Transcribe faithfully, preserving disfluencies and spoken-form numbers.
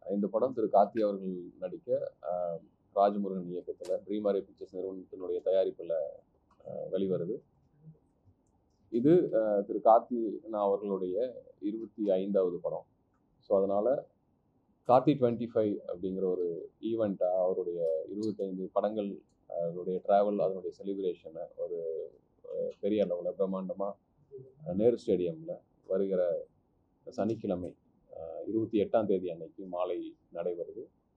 இந்த படம் திரு கார்த்தி அவர்கள் நடிக்க ராஜமுருகன் இயக்கத்தில் ட்ரீமாரே பிக்சர்ஸ் நிறுவனத்தினுடைய தயாரிப்பில் வெளிவருது. இது திரு கார்த்தி அவர்களுடைய இருபத்தி ஐந்தாவது படம். ஸோ அதனால் கார்த்தி டுவெண்ட்டி ஃபைவ் அப்படிங்கிற ஒரு ஈவெண்ட்டாக அவருடைய இருபத்தைந்து படங்கள் அதனுடைய ட்ராவல் அதனுடைய செலிப்ரேஷனை ஒரு பெரிய அளவில் பிரம்மாண்டமாக நேரு ஸ்டேடியமில் வருகிற சனிக்கிழமை இருபத்தி எட்டாம் தேதி அன்னைக்கு மாலை நடைபெறுது.